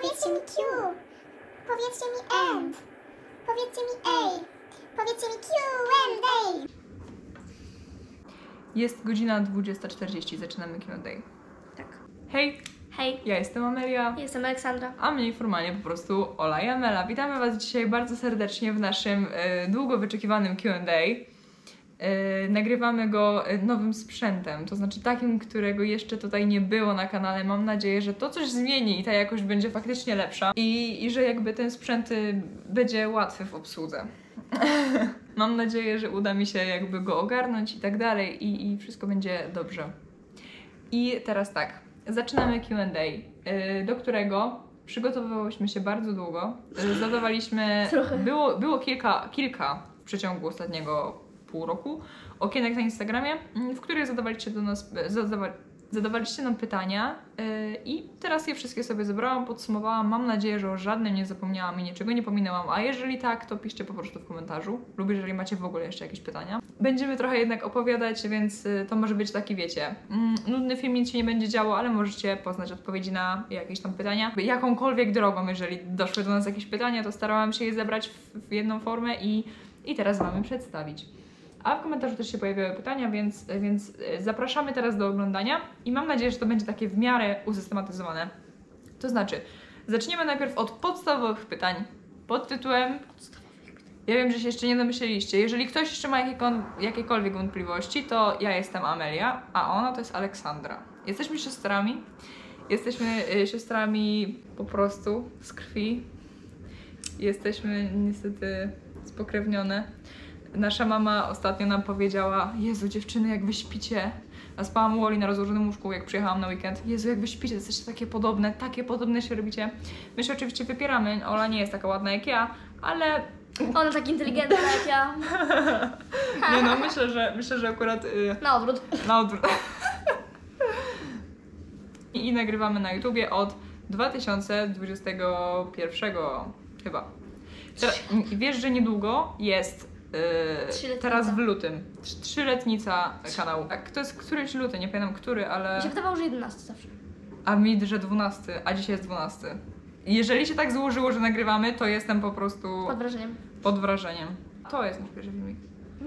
Powiedzcie mi Q. Powiedzcie mi end. Powiedzcie mi A. Powiedzcie mi Q&A. Jest godzina 20:40, zaczynamy Q&A. Tak. Hej, Hej, ja jestem Amelia, jestem Aleksandra. a mniej formalnie po prostu Ola i Amela. Witamy Was dzisiaj bardzo serdecznie w naszym długo wyczekiwanym Q&A. Nagrywamy go nowym sprzętem, to znaczy takim, którego jeszcze tutaj nie było na kanale. Mam nadzieję, że to coś zmieni i ta jakość będzie faktycznie lepsza i że jakby ten sprzęt będzie łatwy w obsłudze. Mam nadzieję, że uda mi się jakby go ogarnąć i tak dalej i wszystko będzie dobrze. I teraz tak, zaczynamy Q&A, do którego przygotowywałyśmy się bardzo długo. Zadawaliśmy, było kilka w przeciągu ostatniego pół roku okienek na Instagramie, w których zadawaliście nam pytania i teraz je wszystkie sobie zebrałam, podsumowałam. Mam nadzieję, że o żadnym nie zapomniałam i niczego nie pominęłam, a jeżeli tak, to piszcie po prostu w komentarzu lub jeżeli macie w ogóle jeszcze jakieś pytania. Będziemy trochę jednak opowiadać, więc to może być taki, wiecie, nudny film, nic się nie będzie działo, ale możecie poznać odpowiedzi na jakieś tam pytania. Jakąkolwiek drogą, jeżeli doszły do nas jakieś pytania, to starałam się je zebrać w jedną formę i teraz Wam je przedstawić. A w komentarzu też się pojawiały pytania, więc zapraszamy teraz do oglądania i mam nadzieję, że to będzie takie w miarę usystematyzowane. To znaczy, zaczniemy najpierw od podstawowych pytań pod tytułem... Ja wiem, że się jeszcze nie domyśleliście. Jeżeli ktoś jeszcze ma jakiekolwiek wątpliwości, to ja jestem Amelia, a ona to jest Aleksandra. Jesteśmy siostrami. Jesteśmy siostrami po prostu z krwi. Jesteśmy niestety spokrewnione. Nasza mama ostatnio nam powiedziała: Jezu, dziewczyny, jak wy śpicie. A spałam u Oli na rozłożonym łóżku, jak przyjechałam na weekend. Jezu, jak wy śpicie, jesteście takie podobne się robicie. My się oczywiście wypieramy. Ola nie jest taka ładna jak ja, ale... Ona tak inteligentna jak ja. Nie no, myślę, że akurat... Na odwrót. Na odwrót. I nagrywamy na YouTubie od 2021 chyba. Wiesz, że niedługo jest... teraz w lutym. Trzyletnica kanału. Tak, to jest któryś luty, nie pamiętam który, ale... Mi się wydawało, że 11 zawsze. A mi, że 12, a dzisiaj jest 12. Jeżeli się tak złożyło, że nagrywamy, to jestem po prostu... Pod wrażeniem. Pod wrażeniem. To jest nasz pierwszy filmik.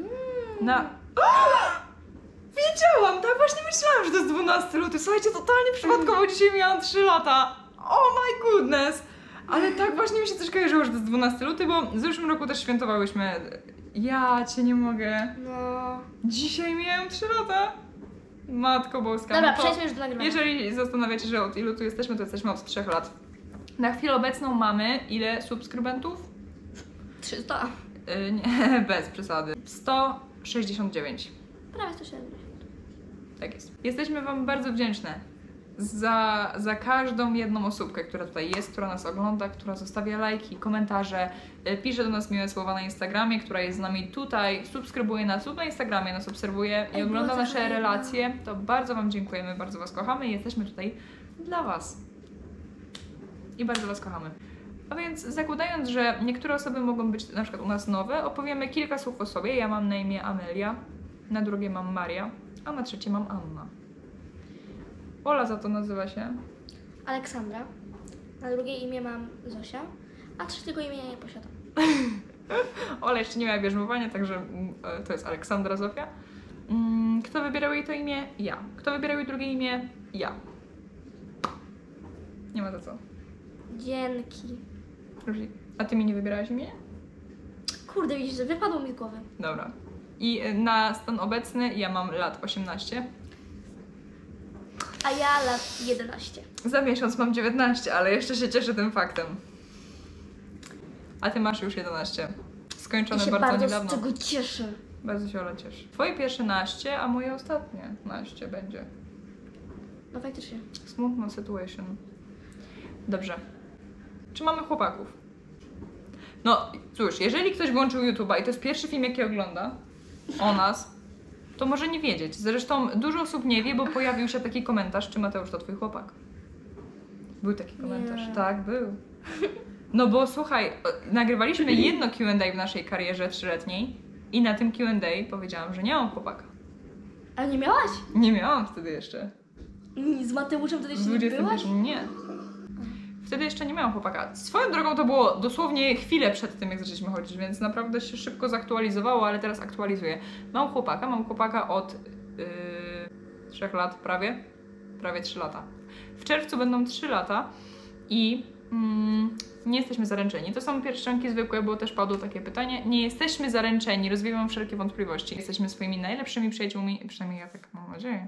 Wiedziałam, tak właśnie myślałam, że to jest 12 luty. Słuchajcie, totalnie przypadkowo dzisiaj miałam 3 lata. Oh my goodness! Ale tak właśnie mi się też kojarzyło, że to jest 12 luty, bo w zeszłym roku też świętowałyśmy. Ja cię nie mogę. No. Dzisiaj miałem 3 lata. Matko boska. Dobra, no przejdźmy już do nagrywania. Jeżeli zastanawiacie, że od ilu tu jesteśmy, to jesteśmy od 3 lat. Na chwilę obecną mamy ile subskrybentów? 300. Nie, bez przesady. 169. Prawie 170. Tak jest. Jesteśmy Wam bardzo wdzięczne za każdą jedną osóbkę, która tutaj jest, która nas ogląda, która zostawia lajki, komentarze, pisze do nas miłe słowa na Instagramie, która jest z nami tutaj, subskrybuje nas lub na Instagramie, nas obserwuje i ogląda nasze relacje. To bardzo Wam dziękujemy, bardzo Was kochamy i jesteśmy tutaj dla Was. I bardzo Was kochamy. A więc zakładając, że niektóre osoby mogą być na przykład u nas nowe, opowiemy kilka słów o sobie. Ja mam na imię Amelia, na drugie mam Maria, a na trzecie mam Anna. Ola za to nazywa się? Aleksandra. Na drugie imię mam Zosia, a trzeciego imienia nie posiadam. Ola jeszcze nie miała bierzmowania, także to jest Aleksandra Zofia. Kto wybierał jej to imię? Ja. Kto wybierał jej drugie imię? Ja. Nie ma za co. Dzięki. A ty mi nie wybierałaś imię? Kurde, widzisz, że wypadło mi z głowy. Dobra. I na stan obecny ja mam lat 18. A ja lat 11. Za miesiąc mam 19, ale jeszcze się cieszę tym faktem. A ty masz już 11. Skończone bardzo niedawno. Z tego cieszę. Bardzo się Ola cieszy. Twoje pierwsze naście, a moje ostatnie naście będzie. No faktycznie. Smutna situation. Dobrze. Czy mamy chłopaków? No cóż, jeżeli ktoś włączył YouTube'a i to jest pierwszy film, jaki ogląda o nas, to może nie wiedzieć. Zresztą dużo osób nie wie, bo pojawił się taki komentarz, czy Mateusz to twój chłopak. Był taki komentarz. Nie. Tak, był. No bo słuchaj, nagrywaliśmy jedno Q&A w naszej karierze 3-letniej i na tym Q&A powiedziałam, że nie mam chłopaka. A nie miałaś? Nie miałam wtedy jeszcze. Z Mateuszem wtedy W jeszcze nie byłaś? 21 nie. Wtedy jeszcze nie miałam chłopaka. Swoją drogą to było dosłownie chwilę przed tym, jak zaczęliśmy chodzić, więc naprawdę się szybko zaktualizowało, ale teraz aktualizuję. Mam chłopaka od 3 lat prawie 3 lata. W czerwcu będą 3 lata i nie jesteśmy zaręczeni. To są pierścionki zwykłe, bo też padło takie pytanie. Nie jesteśmy zaręczeni, rozwiewam wszelkie wątpliwości. Jesteśmy swoimi najlepszymi przyjaciółmi, przynajmniej ja tak mam nadzieję.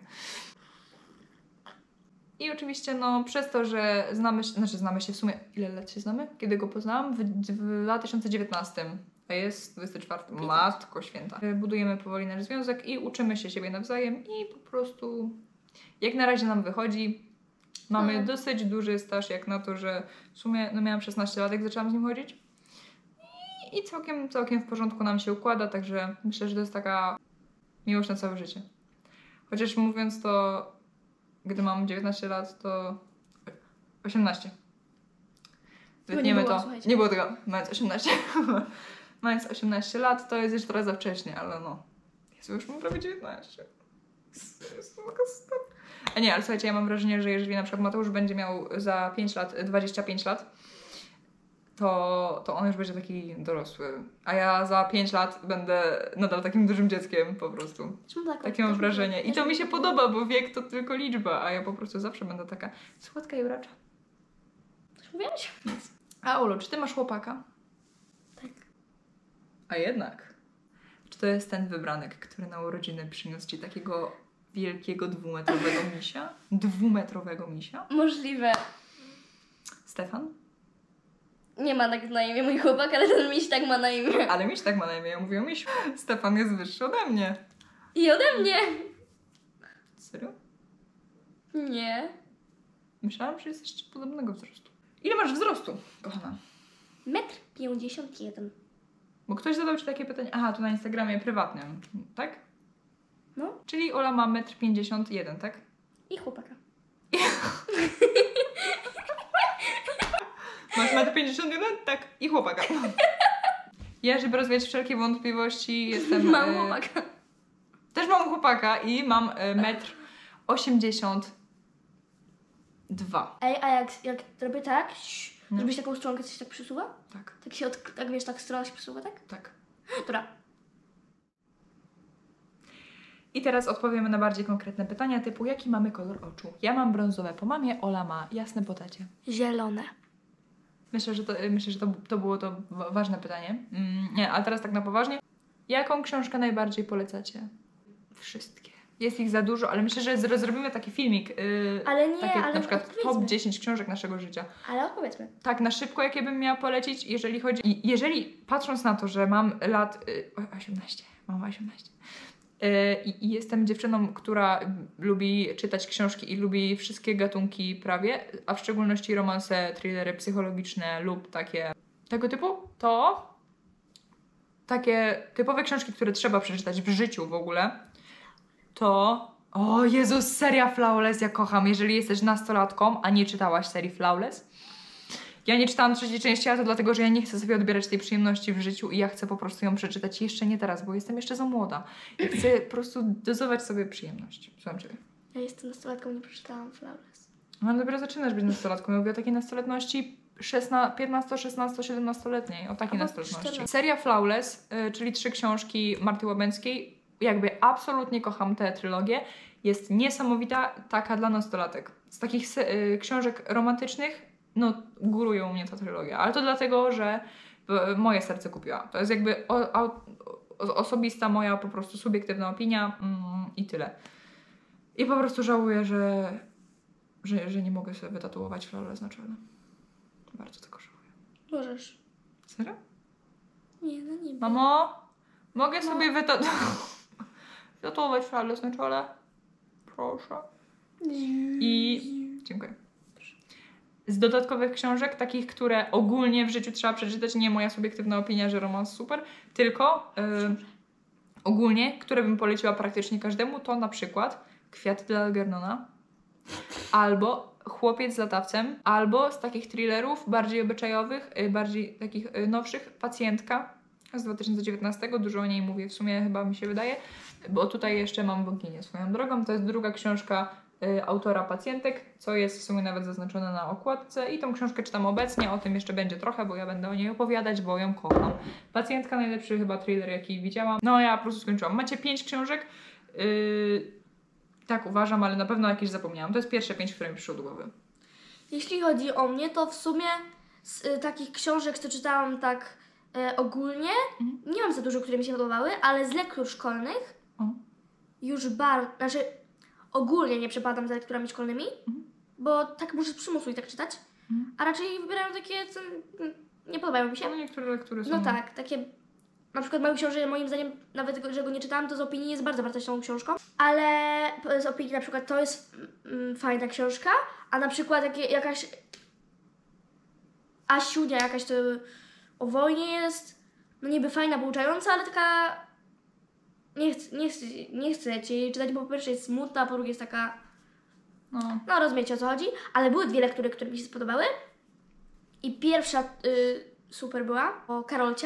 I oczywiście, no, przez to, że znamy się w sumie, ile lat się znamy? Kiedy go poznałam? W 2019. A jest 24. Matko Święta. Budujemy powoli nasz związek i uczymy się siebie nawzajem i po prostu jak na razie nam wychodzi. Mamy dosyć duży staż jak na to, że w sumie no miałam 16 lat, jak zaczęłam z nim chodzić. I całkiem w porządku nam się układa, także myślę, że to jest taka miłość na całe życie. Chociaż mówiąc to, gdy mam 19 lat, to 18. Wytniemy to. Nie było tego. Mając 18. Mając 18 lat, to jest jeszcze trochę za wcześnie, ale no. Jezu, już mam prawie 19. A nie, ale słuchajcie, ja mam wrażenie, że jeżeli na przykład Mateusz będzie miał za 5 lat, 25 lat, to on już będzie taki dorosły. A ja za 5 lat będę nadal takim dużym dzieckiem po prostu. Takie mam wrażenie. I to mi się podoba, bo wiek to tylko liczba, a ja po prostu zawsze będę taka słodka i urocza. Coś mówiłaś? Nic. A Olu, czy ty masz chłopaka? Tak. A jednak. Czy to jest ten wybranek, który na urodziny przyniósł ci takiego wielkiego 2-metrowego misia? 2-metrowego misia? Możliwe. Stefan? Nie ma tak na imię mój chłopak, ale ten miś tak ma na imię. Ale miś tak ma na imię, ja mówię o misiu. Stefan jest wyższy ode mnie. I ode mnie. Serio? Nie. Myślałam, że jesteście podobnego wzrostu. Ile masz wzrostu, kochana? 1,51 m. Bo ktoś zadał ci takie pytanie. Aha, to na Instagramie prywatnym, tak? No. Czyli Ola ma 1,51 m, tak? I chłopaka. Masz 1,51 m? Tak. I chłopaka. Ja, żeby rozwiać wszelkie wątpliwości, jestem... Mam chłopaka. Też mam chłopaka i mam 1,82 m. Ej, a jak robię tak, No. żebyś taką stronkę coś tak przesuwa? Tak, Tak się, tak wiesz, tak strona się przesuwa, tak? tak. Dobra. I teraz odpowiemy na bardziej konkretne pytania typu jaki mamy kolor oczu. Ja mam brązowe po mamie, Ola ma jasne po tacie. Zielone. Myślę, że to było to ważne pytanie. Nie, ale teraz tak na poważnie. Jaką książkę najbardziej polecacie? Wszystkie. Jest ich za dużo, ale myślę, że zrobimy taki filmik. Ale nie, takie, ale na przykład odpowiedzmy. top 10 książek naszego życia. Ale opowiedzmy. Tak, na szybko, jakie bym miała polecić, jeżeli chodzi... Jeżeli, patrząc na to, że mam lat 18, mam 18 i jestem dziewczyną, która lubi czytać książki i lubi wszystkie gatunki prawie, a w szczególności romanse, thrillery psychologiczne lub takie tego typu, to takie typowe książki, które trzeba przeczytać w życiu w ogóle, to... O Jezus, seria Flawless, ja kocham. Jeżeli jesteś nastolatką, a nie czytałaś serii Flawless. Ja nie czytałam 3. części, ale to dlatego, że ja nie chcę sobie odbierać tej przyjemności w życiu i ja chcę po prostu ją przeczytać jeszcze nie teraz, bo jestem jeszcze za młoda. Ja chcę po prostu dozować sobie przyjemność. Słucham Ciebie. Ja jestem nastolatką, nie przeczytałam Flawless. No dopiero zaczynasz być nastolatką. Ja mówię o takiej nastoletności 15, 16, 17-letniej. O takiej Albo nastoletności. 14. Seria Flawless, czyli 3 książki Marty Łabęckiej. Jakby absolutnie kocham tę trylogię. Jest niesamowita, taka dla nastolatek. Z takich książek romantycznych, no góruje mnie ta trylogia. Ale to dlatego, że moje serce kupiła. To jest jakby osobista moja po prostu subiektywna opinia i tyle. I po prostu żałuję, że nie mogę sobie wytatuować Flawless na czole. Bardzo tego żałuję. Możesz. Serio? Nie, no nie. Mamo, mogę sobie wytatuować Flawless na czole? Proszę. I dziękuję. Z dodatkowych książek, takich, które ogólnie w życiu trzeba przeczytać, nie moja subiektywna opinia, że romans super, tylko ogólnie, które bym poleciła praktycznie każdemu, to na przykład Kwiaty dla Algernona, albo Chłopiec z latawcem, albo z takich thrillerów bardziej obyczajowych, bardziej takich nowszych, Pacjentka z 2019, dużo o niej mówię, w sumie chyba mi się wydaje, bo tutaj jeszcze mam Boginię swoją drogą, to jest druga książka autora Pacjentek, co jest w sumie nawet zaznaczone na okładce i tą książkę czytam obecnie, o tym jeszcze będzie trochę, bo ja będę o niej opowiadać, bo ją kocham. Pacjentka, najlepszy chyba thriller, jaki widziałam. No ja po prostu skończyłam. Macie 5 książek? Tak uważam, ale na pewno jakieś zapomniałam. To jest pierwsze 5, które mi przyszło do głowy. Jeśli chodzi o mnie, to w sumie z takich książek, co czytałam tak ogólnie, nie mam za dużo, które mi się podobały, ale z lektur szkolnych już bardzo, znaczy ogólnie nie przepadam za lekturami szkolnymi, bo tak muszę z przymusu i tak czytać, a raczej wybierają takie, co nie podobają mi się. No niektóre lektury są... No tak, takie, na przykład Mały Książę, moim zdaniem, nawet że go nie czytałam, to z opinii jest bardzo wartościową książką, ale z opinii na przykład to jest fajna książka, a na przykład jakaś Asiunia jakaś to o wojnie jest, no niby fajna, pouczająca, ale taka nie chcę jej czytać, bo po pierwsze jest smutna, a po drugie jest taka, no rozumiecie o co chodzi, ale były 2 lektury, które mi się spodobały i pierwsza super była o Karolcia.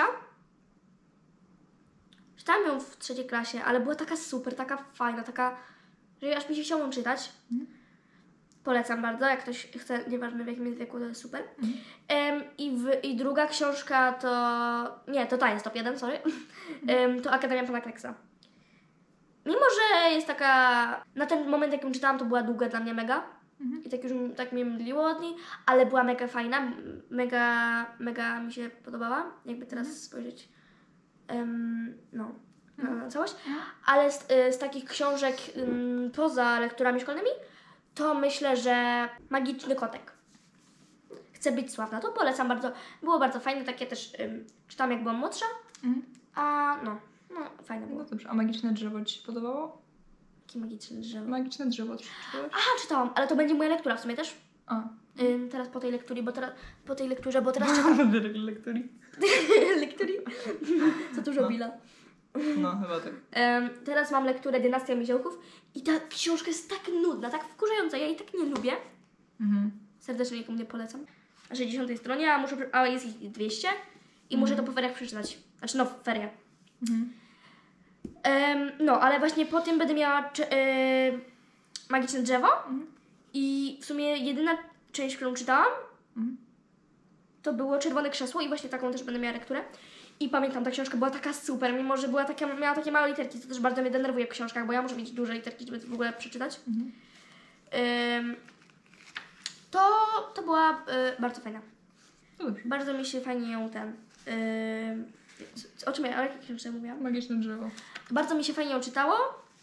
Czytałam ją w 3. klasie, ale była taka super, taka fajna, taka, że aż mi się chciało ją czytać. Polecam bardzo, jak ktoś chce, nieważne w jakim jest wieku, to jest super. I druga książka to... Nie, to ta jest top 1, sorry. To Akademia Pana Kleksa. Mimo, że jest taka... Na ten moment, jak ją czytałam, to była długa dla mnie mega. I tak już tak mnie mdliło od niej, ale była mega fajna. Mega mi się podobała, jakby teraz spojrzeć na całość. Ale z takich książek poza lekturami szkolnymi, to myślę, że Magiczny Kotek. Chcę być sławna. To polecam bardzo. Było bardzo fajne, takie też czytam jak byłam młodsza. A no, fajne było. No dobrze, a Magiczne Drzewo Ci się podobało? Jakie magiczne drzewo? Magiczne Drzewo czytałaś? Aha, czytałam, ale to będzie moja lektura w sumie też. Teraz po tej lekturze, bo teraz czytam. Lektury. Lektury? Za dużo billa. No, chyba tak. Teraz mam lekturę Dynastia Miziołków i ta książka jest tak nudna, tak wkurzająca, ja jej tak nie lubię. Serdecznie nikomu nie polecam. Na 60 stronie, a jest ich 200 i muszę to po feriach przeczytać. Znaczy w ferie. No, ale właśnie po tym będę miała Magiczne Drzewo i w sumie jedyna część, którą czytałam, to było Czerwone Krzesło i właśnie taką też będę miała lekturę. I pamiętam, ta książka była taka super, mimo że miała takie małe literki, co też bardzo mnie denerwuje w książkach, bo ja muszę mieć duże literki, żeby to w ogóle przeczytać. To była bardzo fajna. Bardzo mi się fajnie ją o czym ja, o jakiej książce mówiłam? Magiczne Drzewo. Bardzo mi się fajnie ją czytało.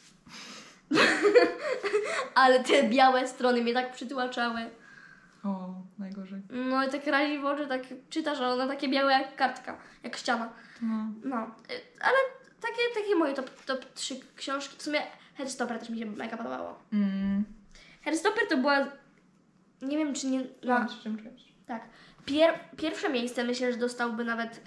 Ale te białe strony mnie tak przytłaczały. O, najgorzej. No i tak razi w oczy, tak czytasz, a ona takie białe jak kartka, jak ściana. No, ale takie moje top 3 książki. W sumie Heartstopper też mi się mega podobało. Heartstopper to była, nie wiem czy nie... Na trzecim części. Tak. Pierwsze miejsce myślę, że dostałby nawet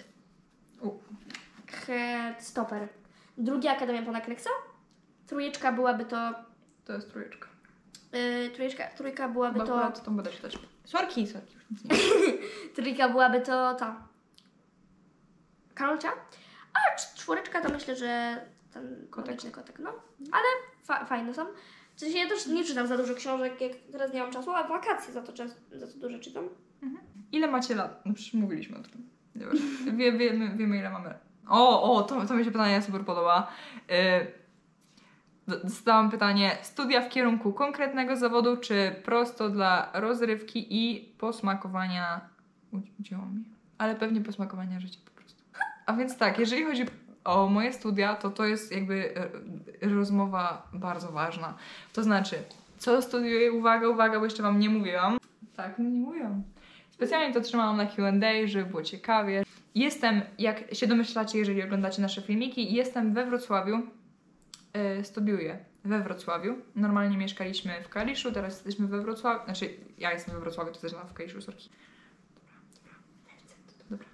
Heartstopper. Drugie Akademia Pana Kleksa. 3 byłaby to... To jest 3. Trójka byłaby Chyba to... akurat tą będę czytać. Sorki, już nic nie. Trójka byłaby to ta... Karolcia. A 4 to myślę, że ten Magiczny Kotek, no. Ale fajne są. W sensie ja też nie czytam za dużo książek, jak teraz nie mam czasu, a wakacje za to dużo czytam. Ile macie lat? No przecież mówiliśmy o tym. Wiemy ile mamy. To mi się pytanie super podoba. Dostałam pytanie, studia w kierunku konkretnego zawodu, czy prosto dla rozrywki i posmakowania... Ucięło mi. Ale pewnie posmakowania życia po prostu. A więc tak, jeżeli chodzi o moje studia, to jest jakby rozmowa bardzo ważna. To znaczy, co studiuję? Uwaga, bo jeszcze Wam nie mówiłam. Tak, nie mówiłam. Specjalnie to trzymałam na Q&A, żeby było ciekawie. Jestem, jak się domyślacie, jeżeli oglądacie nasze filmiki, jestem we Wrocławiu. Studiuję we Wrocławiu. Normalnie mieszkaliśmy w Kaliszu, teraz jesteśmy we Wrocławiu. Znaczy, ja jestem we Wrocławiu, to też w Kaliszu, sorki. Dobra.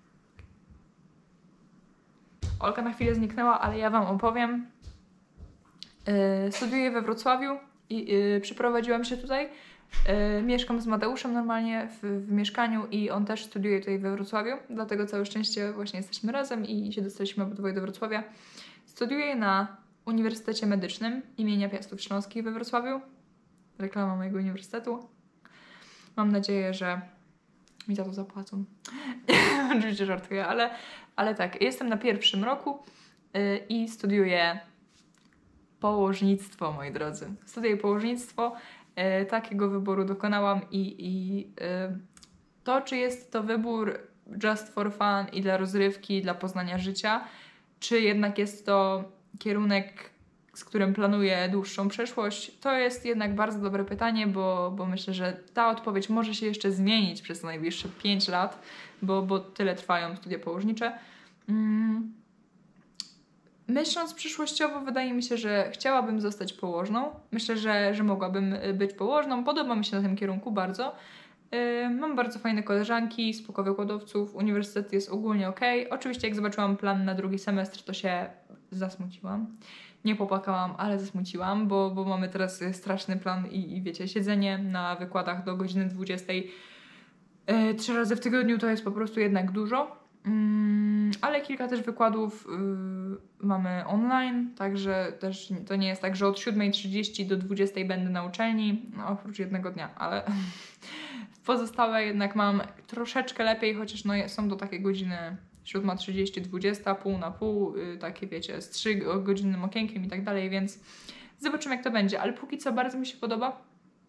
Olka na chwilę zniknęła, ale ja Wam opowiem. Studiuję we Wrocławiu i przyprowadziłam się tutaj. Mieszkam z Mateuszem normalnie w mieszkaniu i on też studiuje tutaj we Wrocławiu, dlatego całe szczęście właśnie jesteśmy razem i się dostaliśmy obydwoje do Wrocławia. Studiuję na Uniwersytecie Medycznym imienia Piastów Śląskich we Wrocławiu. reklama mojego uniwersytetu. Mam nadzieję, że mi za to zapłacą. Oczywiście żartuję, ale tak, jestem na 1. roku i studiuję położnictwo, moi drodzy. Studiuję położnictwo. Takiego wyboru dokonałam i to, czy jest to wybór just for fun i dla rozrywki, dla poznania życia, czy jednak jest to kierunek, z którym planuję dłuższą przyszłość, to jest jednak bardzo dobre pytanie, bo myślę, że ta odpowiedź może się jeszcze zmienić przez najbliższe 5 lat, bo tyle trwają studia położnicze. Myśląc przyszłościowo, wydaje mi się, że chciałabym zostać położną. Myślę, że mogłabym być położną. Podoba mi się na tym kierunku bardzo. Mam bardzo fajne koleżanki z spoko wykładowców, uniwersytet jest ogólnie okej. Oczywiście jak zobaczyłam plan na 2. semestr, to się zasmuciłam. Nie popłakałam, ale zasmuciłam, bo mamy teraz straszny plan i wiecie, siedzenie na wykładach do godziny 20 3 razy w tygodniu to jest po prostu jednak dużo. Ale kilka też wykładów mamy online, także też to nie jest tak, że od 7:30 do 20:00 będę na uczelni, no, oprócz jednego dnia, ale pozostałe jednak mam troszeczkę lepiej, chociaż no, są to takie godziny 7:30, 20, pół na pół, takie wiecie, z 3-godzinnym okienkiem i tak dalej, więc zobaczymy jak to będzie, ale póki co bardzo mi się podoba.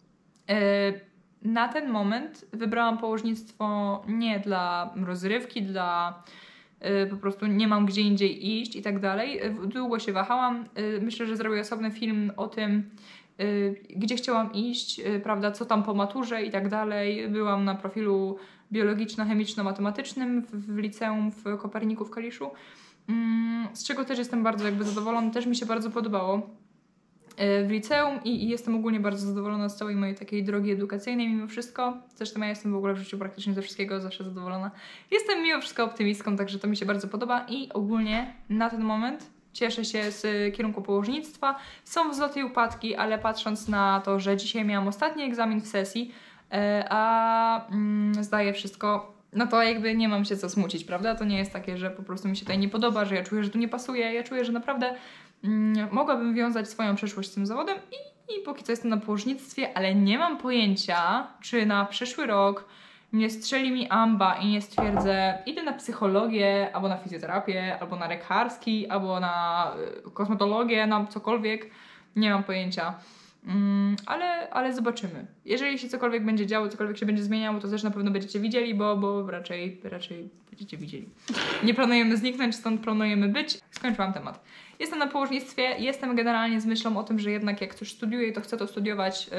Na ten moment wybrałam położnictwo nie dla rozrywki, dla po prostu nie mam gdzie indziej iść i tak dalej. Długo się wahałam. Myślę, że zrobię osobny film o tym, gdzie chciałam iść, prawda, co tam po maturze i tak dalej. Byłam na profilu biologiczno-chemiczno-matematycznym w liceum w Koperniku w Kaliszu, z czego też jestem bardzo jakby zadowolona. Też mi się bardzo podobało w liceum i jestem ogólnie bardzo zadowolona z całej mojej takiej drogi edukacyjnej mimo wszystko. Zresztą ja jestem w ogóle w życiu praktycznie ze wszystkiego zawsze zadowolona. Jestem mimo wszystko optymistką, także to mi się bardzo podoba i ogólnie na ten moment cieszę się z kierunku położnictwa. Są wzloty i upadki, ale patrząc na to, że dzisiaj miałam ostatni egzamin w sesji, a zdaję wszystko, no to jakby nie mam się co smucić, prawda? To nie jest takie, że po prostu mi się tutaj nie podoba, że ja czuję, że tu nie pasuje. Ja czuję, że naprawdę mogłabym wiązać swoją przyszłość z tym zawodem i póki co jestem na położnictwie, ale nie mam pojęcia, czy na przyszły rok nie strzeli mi amba i nie stwierdzę, idę na psychologię, albo na fizjoterapię, albo na lekarski, albo na kosmetologię, na cokolwiek. Nie mam pojęcia. Ale zobaczymy. Jeżeli się cokolwiek będzie działo, cokolwiek się będzie zmieniało, to też na pewno będziecie widzieli, bo raczej będziecie widzieli. Nie planujemy zniknąć, stąd planujemy być. Skończyłam temat. Jestem na położnictwie, jestem generalnie z myślą o tym, że jednak jak coś studiuję, to chcę to studiować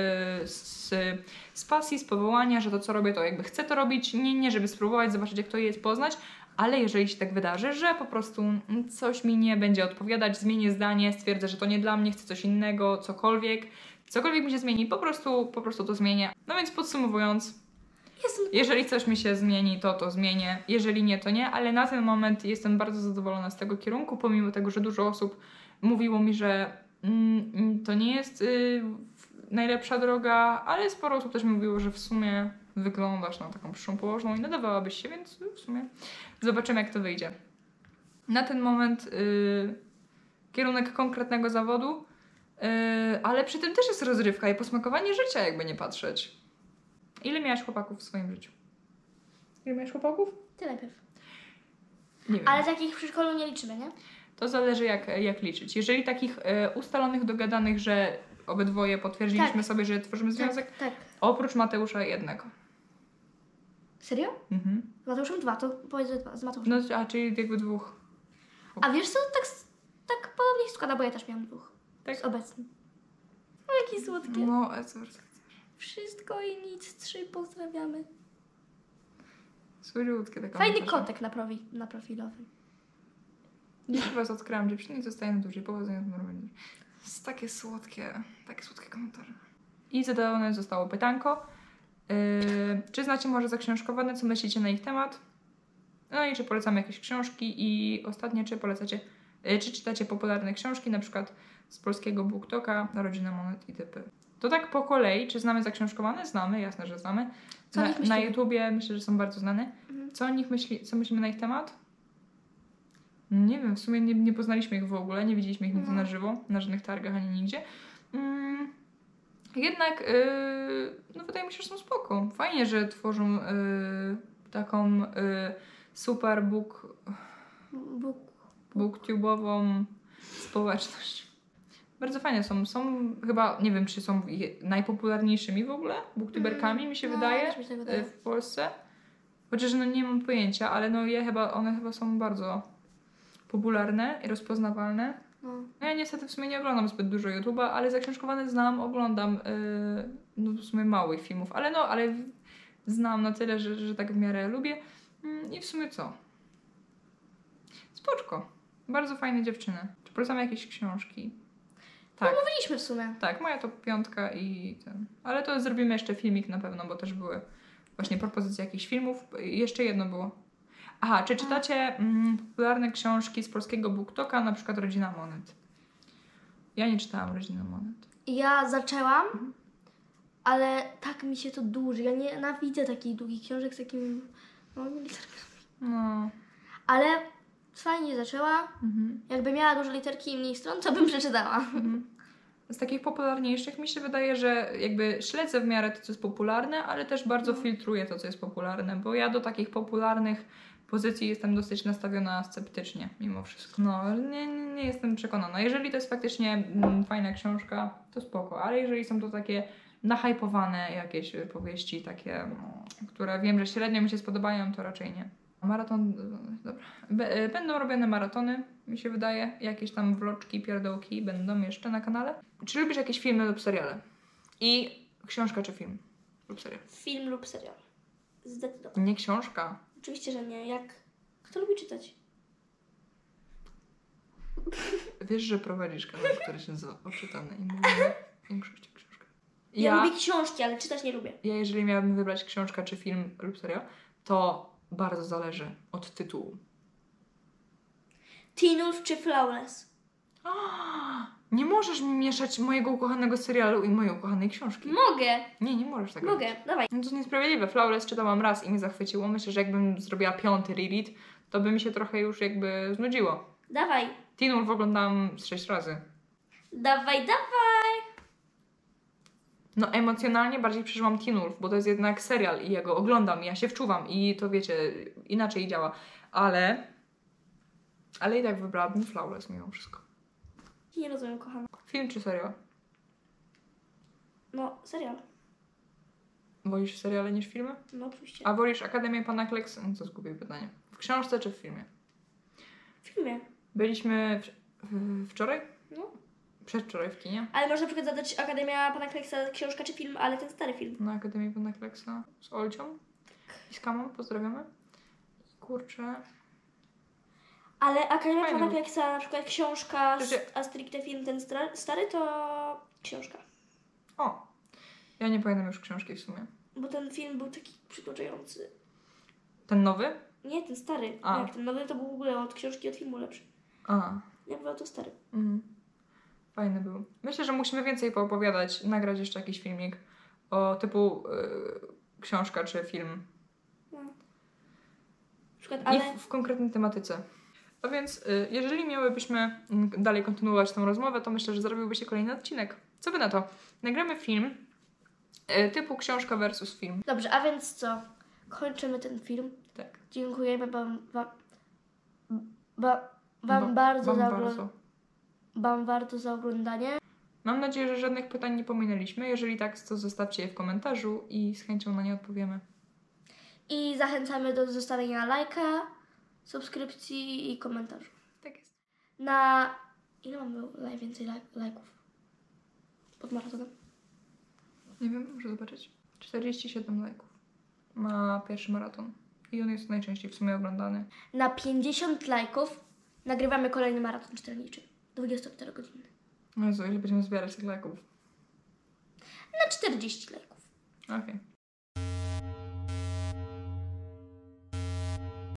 z pasji, z powołania, że to co robię, to jakby chcę to robić, nie żeby spróbować, zobaczyć jak to jest, poznać, ale jeżeli się tak wydarzy, że po prostu coś mi nie będzie odpowiadać, zmienię zdanie, stwierdzę, że to nie dla mnie, chcę coś innego, cokolwiek mi się zmieni, po prostu to zmienię. No więc podsumowując, jeżeli coś mi się zmieni, to zmienię. Jeżeli nie, to nie, ale na ten moment jestem bardzo zadowolona z tego kierunku, pomimo tego, że dużo osób mówiło mi, że to nie jest najlepsza droga, ale sporo osób też mi mówiło, że w sumie wyglądasz na taką przyszłą położną i nadawałabyś się, więc w sumie zobaczymy jak to wyjdzie. Na ten moment kierunek konkretnego zawodu, ale przy tym też jest rozrywka i posmakowanie życia, jakby nie patrzeć. Ile miałaś chłopaków w swoim życiu? Ile miałaś chłopaków? Ty najpierw. Nie wiem. Ale takich w przedszkolu nie liczymy, nie? To zależy jak liczyć. Jeżeli takich ustalonych, dogadanych, że obydwoje potwierdziliśmy sobie, że tworzymy związek, Tak. oprócz Mateusza jednego. Serio? Mhm. Z Mateuszem 2, to powiedz, że 2, z Mateuszem. No, a czyli jakby 2. A wiesz co, tak podobnie się składa, bo ja też miałam 2. Tak? Z obecnym. O, jakie słodkie. No, Wszystko i nic, 3 pozdrawiamy. słodziutkie takie. Fajny kotek na profilowym. Dzisiaj was odkryłam dziewczyny i zostaję na dłużej. Powodzenia w normalnie. Takie słodkie komentarze. I zadane zostało pytanko. Czy znacie może zaksiążkowane, co myślicie na ich temat? No i czy polecamy jakieś książki? I ostatnie, czy czytacie popularne książki, na przykład z polskiego BookToka, Rodzina Monet itp. To tak po kolei, czy znamy zaksiążkowane? Znamy, jasne, że znamy. Na YouTubie myślę, że są bardzo znane. Co o nich co myślimy na ich temat? Nie wiem, w sumie nie poznaliśmy ich w ogóle, nie widzieliśmy ich nigdy na żywo, na żadnych targach ani nigdzie. jednak no wydaje mi się, że są spoko. Fajnie, że tworzą taką super booktubową społeczność. Bardzo fajnie są. Są chyba, nie wiem, czy są najpopularniejszymi w ogóle booktuberkami, mi się wydaje, też mi się tak wydaje. w Polsce. Chociaż no nie mam pojęcia, ale no one chyba są bardzo popularne i rozpoznawalne. No. No ja niestety w sumie nie oglądam zbyt dużo YouTube'a, ale zaksiążkowane znam, oglądam no w sumie małych filmów, ale znam na tyle, że tak w miarę lubię. I w sumie co? Spoczko. Bardzo fajne dziewczyny. Czy polecam jakieś książki? Tak. Mówiliśmy w sumie. Tak, moja to 5 i ten. Ale to zrobimy jeszcze filmik na pewno, bo też były właśnie propozycje jakichś filmów. Jeszcze jedno było. Aha, czy czytacie popularne książki z polskiego BookToka, na przykład Rodzina Monet? Ja nie czytałam Rodziny Monet. Ja zaczęłam, ale tak mi się to dłuży. Ja nienawidzę takich długich książek z takimi małymi literkami. No. Ale fajnie zaczęła. Jakby miała duże literki i mniej stron, to bym przeczytała. Z takich popularniejszych mi się wydaje, że jakby śledzę w miarę to, co jest popularne, ale też bardzo filtruję to, co jest popularne, bo ja do takich popularnych pozycji jestem dosyć nastawiona sceptycznie mimo wszystko. No, ale nie jestem przekonana. Jeżeli to jest faktycznie fajna książka, to spoko, ale jeżeli są to takie nahypowane jakieś powieści, takie, które wiem, że średnio mi się spodobają, to raczej nie. Maraton, dobra. Będą robione maratony, mi się wydaje. Jakieś tam vloczki, pierdołki będą jeszcze na kanale. Czy lubisz jakieś filmy lub seriale? I książka czy film lub serial? Film lub serial. Zdecydowanie. Nie książka. Oczywiście, że nie. Kto lubi czytać? Wiesz, że prowadzisz kanał, który się nazywa Oczytane i mówimy w większości o książkach. Ja lubię książki, ale czytać nie lubię. Ja jeżeli miałabym wybrać książka czy film lub serial, to bardzo zależy od tytułu. Teen Wolf czy Flawless? Nie możesz mi mieszać mojego ukochanego serialu i mojej ukochanej książki. Mogę. Nie możesz tak robić. Mogę, dawaj. No to niesprawiedliwe. Flawless czytałam raz i mnie zachwyciło. Myślę, że jakbym zrobiła 5. reread, to by mi się trochę już jakby znudziło. Dawaj. Teen Wolf oglądałam z 6 razy. Dawaj. No emocjonalnie bardziej przeżyłam Teen Wolf, bo to jest jednak serial i ja go oglądam i ja się wczuwam i to wiecie, inaczej działa. Ale i tak wybrałabym Flawless mimo wszystko. Nie rozumiem, kochana. Film czy serial? No, serial. Wolisz seriale niż filmy? No, oczywiście. A wolisz Akademię Pana Kleksa? No co zgubię pytanie. W książce czy w filmie? W filmie. Byliśmy wczoraj? No. Przedwczoraj w kinie. Ale można na przykład zadać Akademia Pana Kleksa książka czy film, ale ten stary film. Na Akademii Pana Kleksa z Olcią i z Kamą. Pozdrawiamy. Kurczę. Ale Akademia Fajny Pana był. Kleksa, na przykład książka, Znaczy- a stricte film ten stary, to książka. O! Ja nie pamiętam już książki w sumie. Bo ten film był taki przytłaczający. Ten nowy? Nie, ten stary. A. Jak ten nowy to był w ogóle od książki, od filmu lepszy. A. Jak był to stary. Fajny był. Myślę, że musimy więcej poopowiadać, nagrać jeszcze jakiś filmik o typu książka czy film. No. Na przykład, I ale... w konkretnej tematyce. A więc jeżeli miałybyśmy dalej kontynuować tę rozmowę, to myślę, że zrobiłby się kolejny odcinek. Co wy na to? Nagramy film typu książka versus film. Dobrze, a więc co? Kończymy ten film. Tak. Dziękujemy wam bardzo za oglądanie. Mam nadzieję, że żadnych pytań nie pominęliśmy. Jeżeli tak, to zostawcie je w komentarzu i z chęcią na nie odpowiemy. I zachęcamy do zostawienia lajka, subskrypcji i komentarzu. Tak jest. Na... Ile mamy najwięcej lajków? Pod maratonem? Nie wiem, muszę zobaczyć. 47 lajków ma pierwszy maraton. I on jest najczęściej w sumie oglądany. Na 50 lajków nagrywamy kolejny maraton czytelniczy. 24-godzinny. No Jezu, ile będziemy zbierać tych lajków? Na 40 lajków. Okej.